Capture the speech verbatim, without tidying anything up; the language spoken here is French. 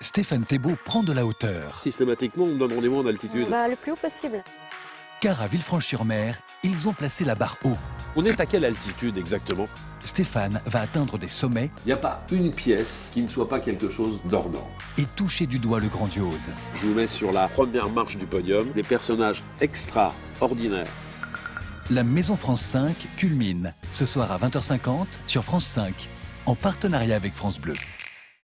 Stéphane Thébault prend de la hauteur. Systématiquement, on donne rendez-vous en altitude. Bah, le plus haut possible. Car à Villefranche-sur-Mer, ils ont placé la barre haut. On est à quelle altitude exactement? Stéphane va atteindre des sommets. Il n'y a pas une pièce qui ne soit pas quelque chose d'hors norme. Et toucher du doigt le grandiose. Je vous mets sur la première marche du podium des personnages extraordinaires. La Maison France cinq culmine ce soir à vingt heures cinquante sur France cinq, en partenariat avec France Bleu.